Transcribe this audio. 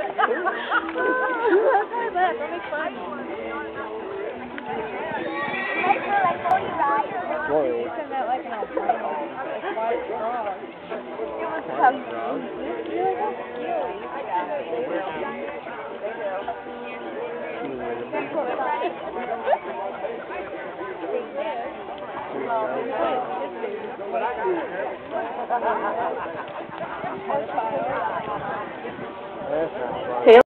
Look, let me find you. Whoa. You said that like an albino. Like, why it's wrong? It was tough. You're like, oh, cute. That's not fun.